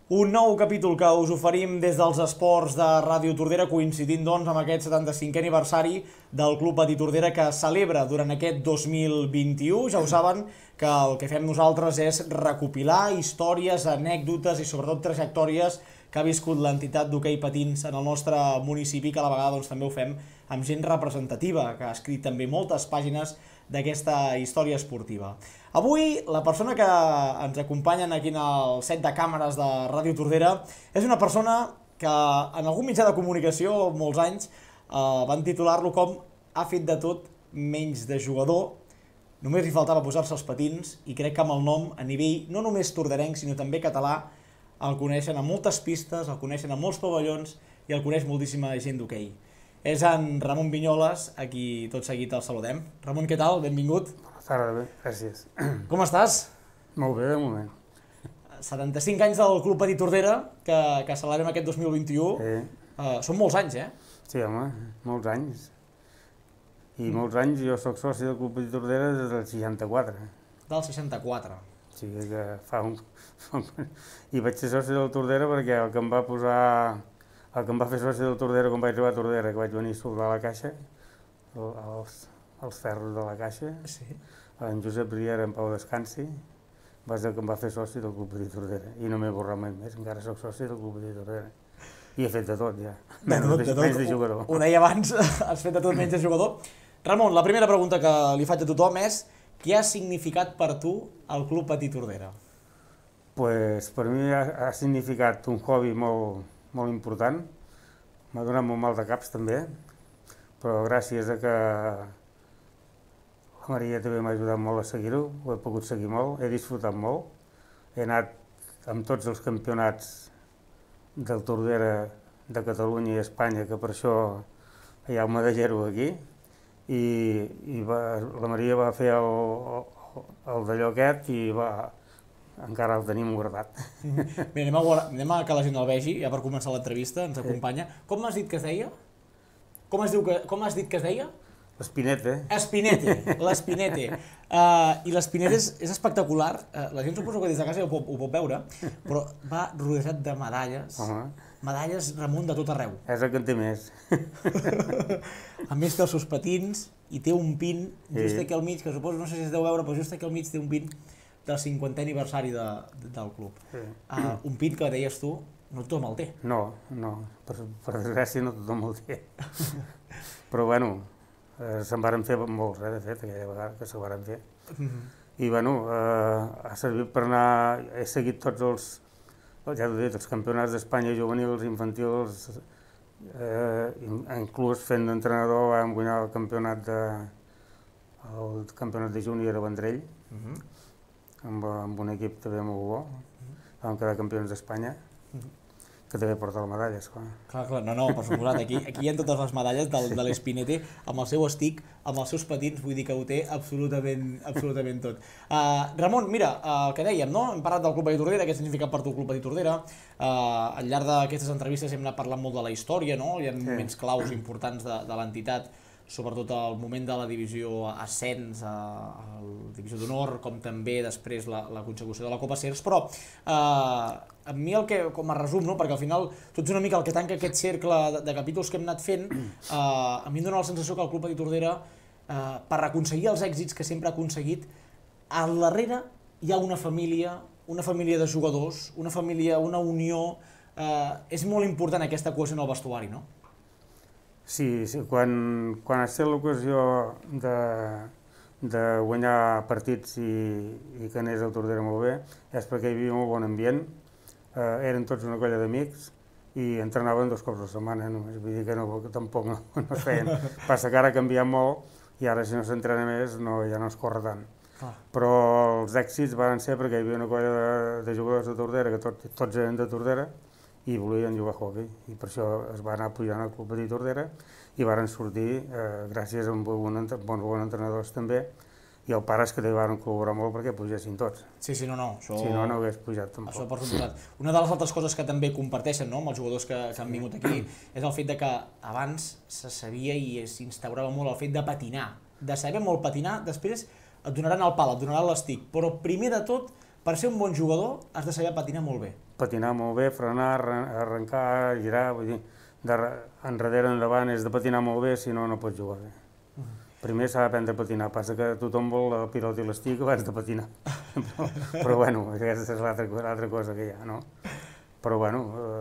Un nou capítol que us oferim des dels esports de Ràdio Tordera, coincidint doncs amb aquest 75è aniversari del Club Patí Tordera que celebra durant aquest 2021. Ja ho saben que el que fem nosaltres és recopilar històries, anècdotes i sobretot trajectòries que ha viscut l'entitat d'hoquei patins en el nostre municipi, que a la vegada doncs, també ho fem amb gent representativa, que ha escrit també moltes pàgines d'aquesta història esportiva. Avui, la persona que ens acompanya aquí en el set de càmeres de Ràdio Tordera és una persona que en algun mitjà de comunicació, molts anys, van titular-lo com ha fet de tot menys de jugador. Només li faltava posar-se els patins i crec que amb el nom a nivell no només torderenc, sinó també català, el coneixen a moltes pistes, el coneixen a molts pavellons i el coneix moltíssima gent d'hoquei. És en Ramon Vinyoles, a qui tot seguit el saludem. Ramon, què tal? Benvingut. Bona tarda, gràcies. Com estàs? Molt bé, de moment. 75 anys del Club Patí Tordera, que celebrem aquest 2021. Són molts anys, eh? Sí, home, molts anys. I molts anys, jo soc soci del Club Patí Tordera des del 64. Del 64. Sí, que fa un... I vaig ser soci del Tordera perquè el que em va posar... El que em va fer soci del Tordera quan vaig arribar a Tordera, que vaig venir a soldar la caixa, els ferros de la caixa, Sí. en Josep Riera, en Pau Descansi, va ser el que em va fer soci del Club Patí Tordera. I no m'he borrat mai més, encara soc soci del Club Patí Tordera. I he fet de tot, ja. Menys de jugador. Ho deia abans, has fet de tot menys de jugador. Ramon, la primera pregunta que li faig a tothom és què ha significat per tu el Club Patí Tordera? Pues, per mi ha significat un hobby molt important. M'ha donat molt mal de caps també, però gràcies a que la Maria també m'ha ajudat molt a seguir-ho, ho he pogut seguir molt, he disfrutat molt. He anat amb tots els campionats del Tordera de Catalunya i Espanya, que per això hi ha un medallero aquí, i la Maria va fer el d'allò aquest i encara el tenim guardat. Bé, anem a que la gent el vegi, ja per començar l'entrevista, ens acompanya. Com m'has dit que es deia? Com has dit que es deia? L'Espinete. Espinete, l'Espinete. I l'Espinete és espectacular, la gent suposo que des de casa ho pot veure, però va rodejat de medalles, medalles, Ramon, de tot arreu. És el que en té més. A més té els seus patins i té un pin just aquí al mig, que suposo, no sé si es deu veure, però just aquí al mig té un pin del 50è aniversari del club. Un pin que deies tu, no tothom el té. No, per desgràcia no tothom el té. Però bueno, se'n varen fer molts, de fet, aquella vegada que se'n varen fer. I bueno, ha servit per anar, he seguit tots ja t'ho he dit, els campionats d'Espanya juvenils, infantils, inclús fent d'entrenador vam guanyar el campionat de júnior a Vendrell, amb un equip també molt bo, vam quedar campions d'Espanya, que també porta la medalla, esclar. Clar, no, per suposat, aquí hi ha totes les medalles de l'Espinete, amb el seu estic, amb els seus patins, vull dir que ho té absolutament tot. Ramon, mira, el que dèiem, no? Hem parlat del Club Patí Tordera, què ha significat per tu el Club Patí Tordera. Al llarg d'aquestes entrevistes hem anat parlant molt de la història, no? Hi ha moments claus importants de l'entitat, sobretot al moment de la divisió ascens, a la divisió d'honor, com també després la consecució de la Copa Cers, però a mi com a resum, perquè al final tu ets una mica el que tanca aquest cercle de capítols que hem anat fent, a mi em dóna la sensació que el Club Patí Tordera, per aconseguir els èxits que sempre ha aconseguit, al darrere hi ha una família de jugadors, una família, una unió. És molt important aquesta cohesió en el vestuari, no? Sí, quan has fet l'ocasió de guanyar partits i que anés el Tordera molt bé, és perquè hi havia un bon ambient, eren tots una colla d'amics i entrenaven 2 cops a la setmana només, vull dir que tampoc no es feien. Passa que ara ha canviat molt i ara si no s'entrena més ja no es corre tant. Però els èxits van ser perquè hi havia una colla de jugadors de Tordera, que tots eren de Tordera, i volien jugar a hoquei, i per això es va anar pujant al Club Patí Tordera i varen sortir, gràcies a bons entrenadors també, i els pares que també van col·laborar molt perquè pugessin tots. Sí, no, això... Si no, no hagués pujat tampoc. Això per suposat. Una de les altres coses que també comparteixen amb els jugadors que han vingut aquí és el fet que abans se sabia i s'instaurava molt el fet de patinar, de saber molt patinar, després et donaran el pal, et donaran l'estic, però primer de tot, per ser un bon jugador has de saber patinar molt bé. patinar molt bé, frenar, arrencar, girar, vull dir, enrere endavant és de patinar molt bé, si no, no pots jugar bé. Primer s'ha d'aprendre a patinar, passa que tothom vol el pilot i l'estic abans de patinar. Però bueno, aquesta és l'altra cosa que hi ha, no? Però bueno,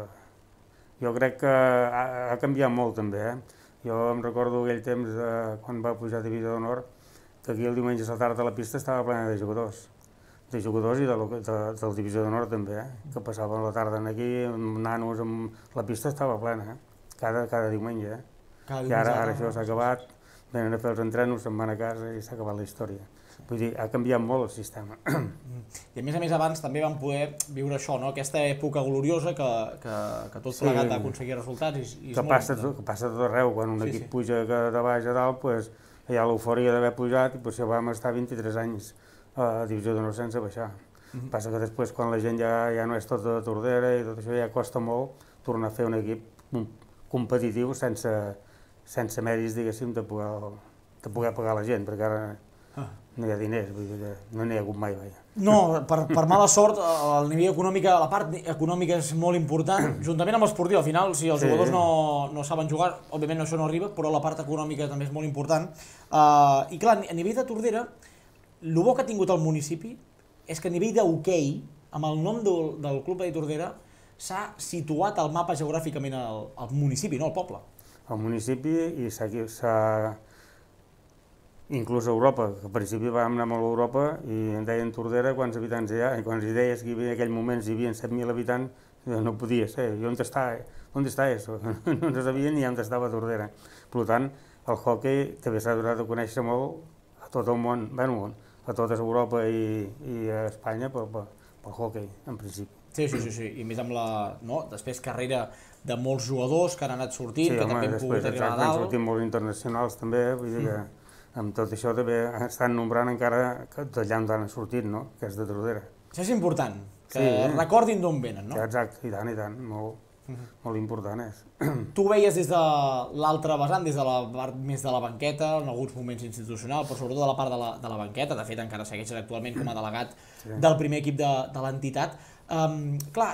jo crec que ha canviat molt també, Jo em recordo aquell temps, quan va pujar a Divisió d'Honor, que aquí el diumenge a la tarda la pista estava plena de jugadors i del Divisió d'Honor també, que passaven la tarda aquí, amb nanos, la pista estava plena, cada diumenge. I ara això s'ha acabat, venen a fer els entrenos, se'n van a casa i s'ha acabat la història. Vull dir, ha canviat molt el sistema. I a més abans també vam poder viure això, no? Aquesta època gloriosa que tot plegat va aconseguir resultats. Que passa tot arreu, quan un equip puja de baix a dalt, hi ha l'eufòria d'haver pujat i potser vam estar 23 anys a Divisió d'Honor sense baixar. Passa que després, quan la gent ja no és tota de Tordera i tot això, ja costa molt tornar a fer un equip competitiu sense mèrits, diguéssim, de poder pagar la gent, perquè ara no hi ha diners, vull dir que no n'hi ha hagut mai. No, per mala sort, el nivell econòmic, la part econòmica és molt important, juntament amb l'esportiu. Al final, si els jugadors no saben jugar, òbviament això no arriba, però la part econòmica també és molt important. I clar, a nivell de Tordera, el bo que ha tingut el municipi és que a nivell d'hoquei, amb el nom del Club de Tordera, s'ha situat al mapa geogràficament al municipi, no al poble. Al municipi i s'ha... Inclús a Europa, que al principi vam anar molt a Europa i em deien Tordera quants habitants hi ha, i quan els deies que en aquell moment hi havia 7.000 habitants, no podia ser. I on està això? No sabien ni on estava Tordera. Per tant, el hoquei també s'ha donat a conèixer molt a tot el món, a tota Europa i a Espanya pel hoquei, en principi. Sí, i més amb després carrera de molts jugadors que han anat sortint, que també han pogut arribar a dalt. Han sortit molts internacionals també, vull dir que amb tot això també estan nombrant encara d'allà on han sortit, que és de Tordera. Això és important, que recordin d'on venen, no? Exacte, i tant, molt important és. Tu ho veies des de l'altre vessant, des de la part més de la banqueta, en alguns moments institucional, però sobretot de la part de la banqueta, de fet encara segueixes actualment com a delegat del primer equip de l'entitat. Clar,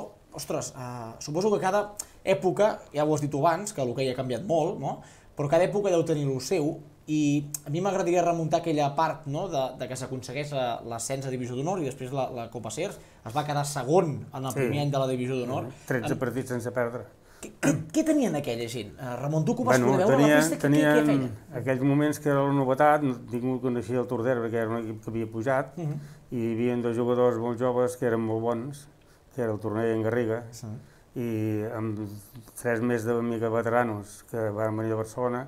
suposo que cada època, ja ho has dit abans, que l'hoquei ha canviat molt, però cada època deu tenir el seu, i a mi m'agradaria remuntar aquella part de que s'aconsegueix l'ascens a Divisió d'Honor i després la Copa Sers es va quedar segon en el primer any de la Divisió d'Honor. 13 partits sense perdre. Què tenien aquella gent? Ramon, tu que ho vas poder veure a la pista, què feien? Aquells moments que era la novetat, ningú coneixia el Tordera perquè era un equip que havia pujat i hi havia dos jugadors molt joves que eren molt bons, que era el Torner i en Garriga, i amb 3 més de mica veteranos que van venir a Barcelona,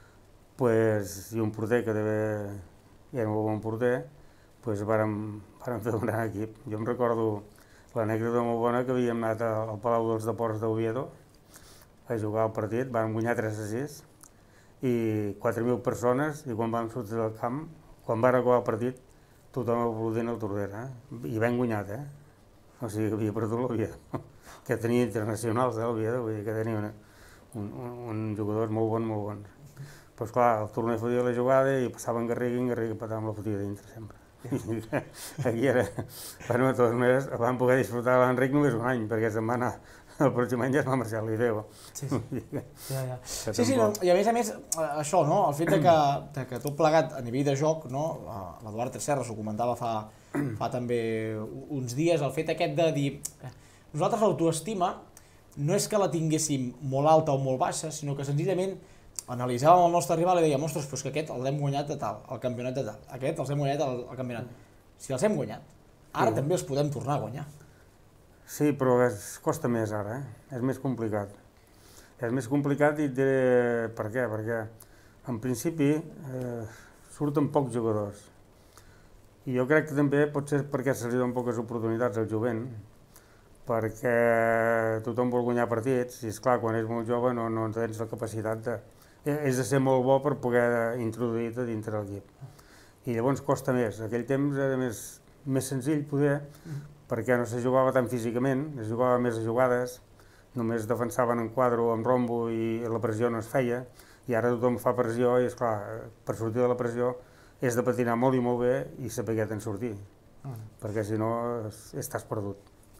i un porter que era un molt bon porter, vàrem fer un gran equip. Jo em recordo l'anècdota molt bona que havíem anat al Palau dels Deports d'Oviedo a jugar el partit, vam guanyar 3-6 i 4.000 persones, i quan vam sortir del camp, quan va acabar el partit, tothom aplaudint el Tordera, i ben guanyat, o sigui que havia perdut l'Oviedo, que tenia internacionals l'Oviedo, vull dir que tenia un jugadors molt bons. Doncs clar, el Torner fotia la jugada i passava en Garriga patava amb la fotia dintre sempre. Aquí era... Bueno, de totes maneres, vam poder disfrutar l'Enric només un any, perquè se'n va anar el pròxim any ja es va marxar a l'Ideo. Sí, i a més, això, el fet que tot plegat a nivell de joc, l'Eduard Tresserras ho comentava fa també uns dies, el fet aquest de dir... Nosaltres l'autoestima no és que la tinguéssim molt alta o molt baixa, sinó que senzillament analitzàvem el nostre rival i dèiem, ostres, però és que aquest l'hem guanyat de tal, el campionat de tal, aquest els hem guanyat al campionat. Si els hem guanyat, ara també els podem tornar a guanyar. Sí, però costa més ara, és més complicat. És més complicat i et diré per què, perquè en principi surten pocs jugadors. I jo crec que també pot ser perquè se li donen poques oportunitats al jovent, perquè tothom vol guanyar partits i, esclar, quan ets molt jove no tens la capacitat de... És de ser molt bo per poder introduir-te dintre l'equip. I llavors costa més. Aquell temps era més senzill, poder, perquè no se jugava tant físicament, es jugava més a jugades, només defensaven en quadre o en rombo i la pressió no es feia, i ara tothom fa pressió i, esclar, per sortir de la pressió és de patinar molt i molt bé i saber què te'n sortir, perquè si no estàs perdut.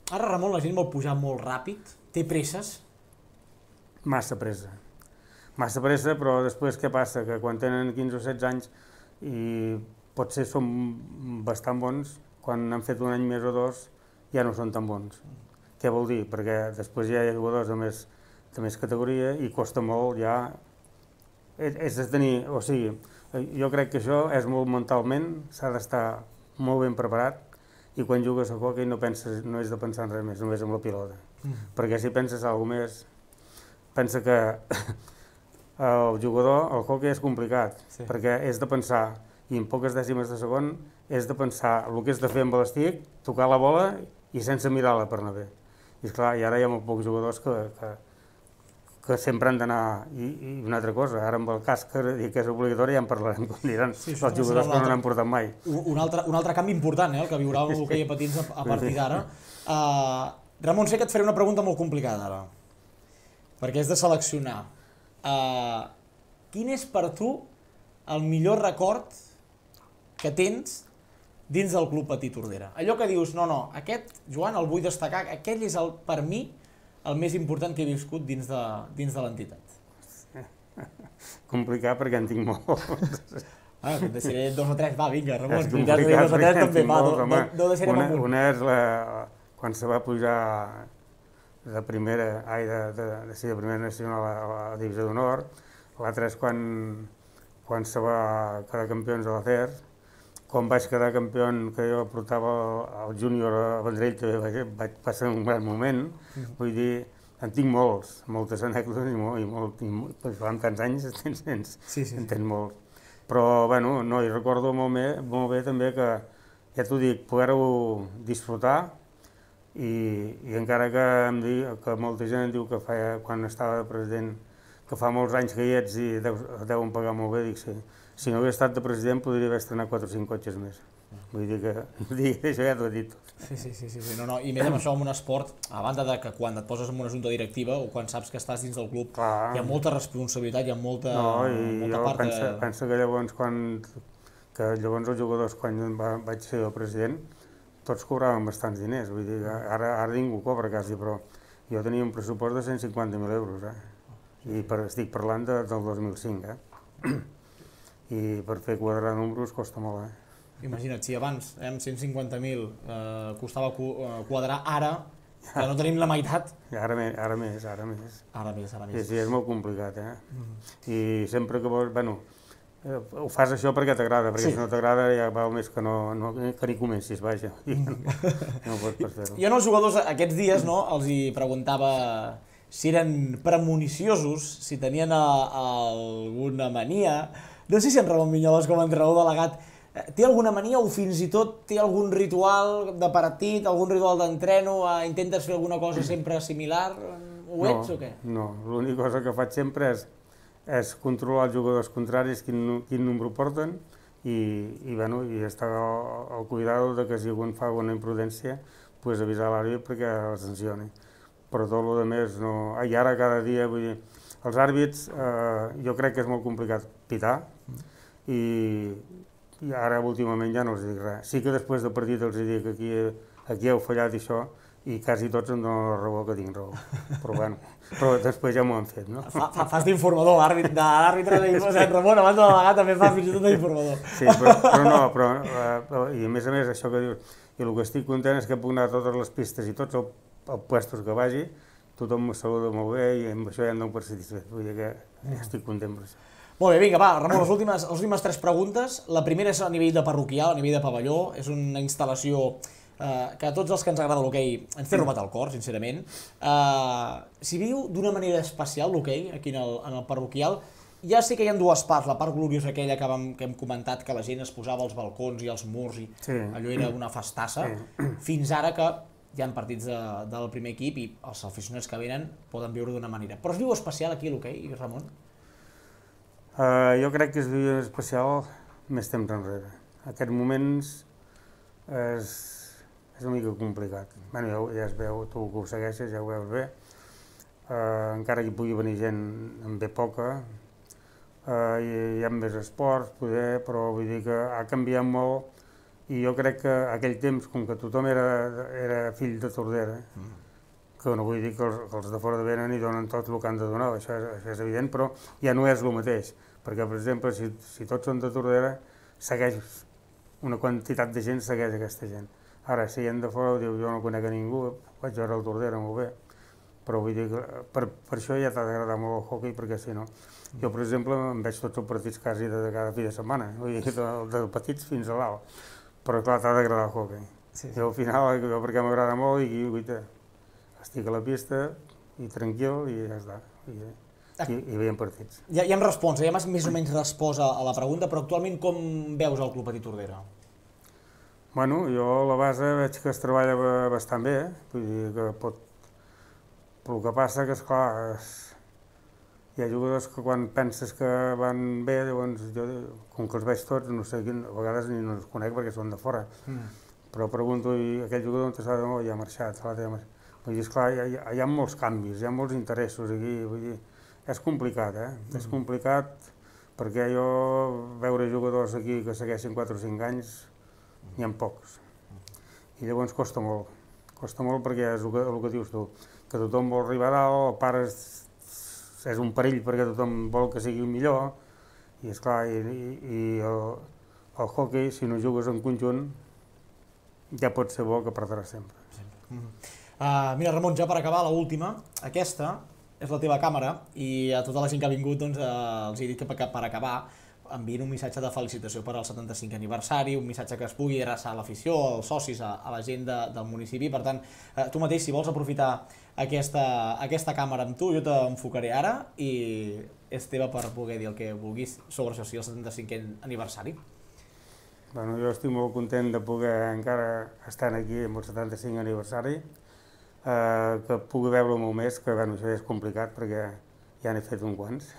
Ara, Ramon, la gent vol pujar molt ràpid, té presses? Massa pressa. Massa pressa, però després què passa? Que quan tenen 15 o 16 anys i potser són bastant bons, quan han fet un any més o dos ja no són tan bons. Què vol dir? Perquè després ja hi ha jugadors de més categoria i costa molt ja... És de tenir... O sigui, jo crec que això és molt mentalment, s'ha d'estar molt ben preparat i quan jugues a hoquei no és de pensar en res més, només en la pilota. Perquè si penses en alguna més, pensa que el jugador, el hoquei és complicat, perquè és de pensar, i en poques dècimes de segon, és de pensar el que és de fer amb l'estic, tocar la bola i sense mirar-la per anar bé. I esclar, i ara hi ha molt pocs jugadors que sempre han d'anar... I una altra cosa, ara amb el casc que és obligatori ja en parlarem, com diran els jugadors que no n'han portat mai. Un altre canvi important, el que viurà l'hoquei a patins a partir d'ara. Ramon, sé que et faré una pregunta molt complicada ara, perquè és de seleccionar. Quin és per tu el millor record que tens dins del Club Patí Tordera? Allò que dius, no, aquest, Joan, el vull destacar, aquell és, per mi, el més important que he viscut dins de l'entitat. Complicat perquè en tinc molts. Et deixaré 2 o 3, va, vinga, Ramon. És complicat perquè en tinc molts, home. Una és quan se va pujar de primera nacional a la divisió d'honor, l'altra és quan se va quedar campions a la CER, quan vaig quedar campió, que jo portava el júnior a Vendrell, també vaig passar un gran moment. Vull dir, en tinc moltes anècdotes i amb tants anys en tens molts. Però, bueno, no, i recordo molt bé també que, ja t'ho dic, poder-ho disfrutar i encara que molta gent em diu que quan estava de president que fa molts anys que hi ets i deuen pagar molt bé, dic sí. Si no hagués estat de president podria haver estrenat 4 o 5 cotxes més. Vull dir que això ja t'ho he dit tot. Sí. I més amb això, en un esport, a banda de que quan et poses en una junta directiva o quan saps que estàs dins del club, hi ha molta responsabilitat, hi ha molta part de... No, i jo penso que llavors els jugadors, quan vaig ser el president, tots cobraven bastants diners. Vull dir, ara ningú cobra quasi, però jo tenia un pressupost de 150.000 euros, i estic parlant del 2005, i per fer quadrar números costa molt, Imagina't, si abans amb 150.000 costava quadrar, ara que no tenim la meitat. Ara més. Sí, és molt complicat, I sempre que vols, ho fas això perquè t'agrada, perquè si no t'agrada ja val més que ni comencis, vaja, no pots fer-ho. Jo als jugadors aquests dies els hi preguntava si eren premuniciosos, si tenien alguna mania. No sé si en Ramon Vinyoles, com a entrenador delegat, té alguna mania o fins i tot té algun ritual de partit, algun ritual d'entreno, intentes fer alguna cosa sempre similar? Ho ets o què? No, l'única cosa que faig sempre és controlar els jugadors contraris, quin número porten, i estar al cuidado de que si algun fa alguna imprudència, avisar l'àrbit perquè el sancioni. Però tot el més no... I ara cada dia, vull dir, els àrbits jo crec que és molt complicat pitar i ara últimament ja no els dic res. Sí que després del partit els dic que aquí heu fallat i això, i quasi tots em donen la raó que tinc raó. Però després ja m'ho han fet, no? Fas d'informador, d'àrbitre Ramon, abans de delegat també fa fins i tot d'informador. Sí, però i a més, això que dius, i el que estic content és que puc anar a totes les pistes i tots els puestos que vagi, tothom me saluda molt bé i amb això ja em dono per satisfet, vull dir que estic content per això. Molt bé, vinga, va, Ramon, les últimes 3 preguntes. La primera és a nivell de parroquial, a nivell de pavelló, és una instal·lació que a tots els que ens agrada l'hoquei ens té robat el cor, sincerament. Si viu d'una manera especial l'hoquei aquí en el parroquial, ja sé que hi ha 2 parts, la part gloriosa aquella que hem comentat, que la gent es posava als balcons i als murs i allò era una festassa, fins ara que hi ha partits del primer equip i els aficionats que venen poden viure d'una manera. Però es viu especial aquí l'hoquei, Ramon? Jo crec que es viu especial més temps enrere. Aquests moments és una mica complicat. Ja es veu, tu que ho segueixes ja ho veus bé. Encara que hi pugui venir gent en ve poca, hi ha més esports, però vull dir que ha canviat molt I jo crec que aquell temps, com que tothom era fill de Tordera, que no vull dir que els de fora venen i donen tot el que han de donar, això és evident, però ja no és el mateix, perquè, per exemple, si tots són de Tordera, segueix una quantitat de gent, segueix aquesta gent. Ara, si hi ha de fora, diu, jo no conec a ningú, vaig veure el Tordera, molt bé, però vull dir que per això ja t'ha d'agradar molt el hoquei, perquè si no... Jo, per exemple, em veig tots els partits quasi de cada fi de setmana, vull dir, de petits fins a l'alt, però clar, t'ha d'agradar el hoquei. I al final, jo perquè m'agrada molt, i estic a la pista, i tranquil, i ja està, i veiem partits. Ja em respons, ja m'has més o menys respost a la pregunta, però actualment com veus el Club Patí Tordera? Bueno, jo a la base veig que es treballa bastant bé, vull dir que pot... Però el que passa que, esclar, hi ha jugadors que quan penses que van bé, llavors jo, com que els veig tots, no sé, a vegades ni no els conec perquè són de fora, però pregunto, i aquell jugador on s'ha de ja ha marxat, vull dir, esclar, hi ha molts canvis, hi ha molts interessos aquí, vull dir, és complicat, és complicat perquè jo veure jugadors aquí que segueixen 4 o 5 anys, n'hi ha pocs, i llavors costa molt perquè és el que dius tu, que tothom vol arribar a dalt, el pare és un perill perquè tothom vol que sigui el millor, i esclar, i el hoquei, si no jugues en conjunt, ja pot ser bo que perdràs sempre. Mira, Ramon, ja per acabar, l'última, aquesta és la teva càmera, i a tota la gent que ha vingut els he dit que per acabar enviïn un missatge de felicitació per al 75è aniversari, un missatge que es pugui adreçar a l'afició, als socis, a la gent del municipi. Per tant, tu mateix, si vols aprofitar aquesta càmera amb tu, jo t'enfocaré ara i és teva per poder dir el que vulguis sobre això, el 75è aniversari. Bueno, jo estic molt content de poder encara estar aquí amb el 75è aniversari, que pugui veure molt més, que bueno, això és complicat perquè ja n'he fet uns quants.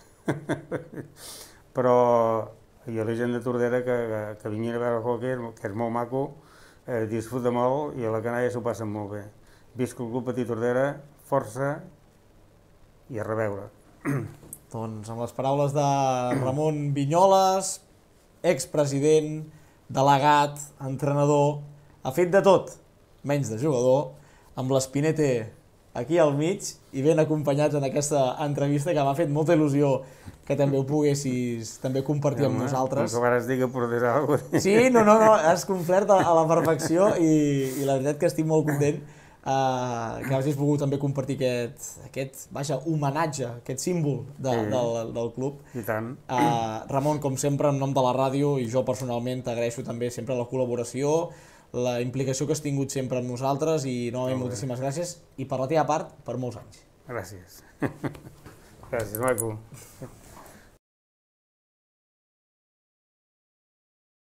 Però i a la gent de Tordera que vinguin a veure el hoquei, que és molt maco, disfruta molt i a la canalla s'ho passen molt bé. Visca el Club Patí Tordera, força i a reveure. Doncs amb les paraules de Ramon Vinyoles, expresident, delegat, entrenador, ha fet de tot, menys de jugador, amb l'Espinete aquí al mig i ben acompanyats en aquesta entrevista que m'ha fet molta il·lusió que també ho poguessis també compartir amb nosaltres. Com que vares dir que portés alguna cosa. Sí, no, has complert a la perfecció i la veritat que estic molt content que hagis pogut també compartir aquest homenatge, aquest símbol del club. I tant. Ramon, com sempre, en nom de la ràdio i jo personalment t'agraeixo també sempre la col·laboració, la implicació que has tingut sempre amb nosaltres i novament moltíssimes gràcies i per la teva part, per molts anys. Gràcies. Gràcies, maco.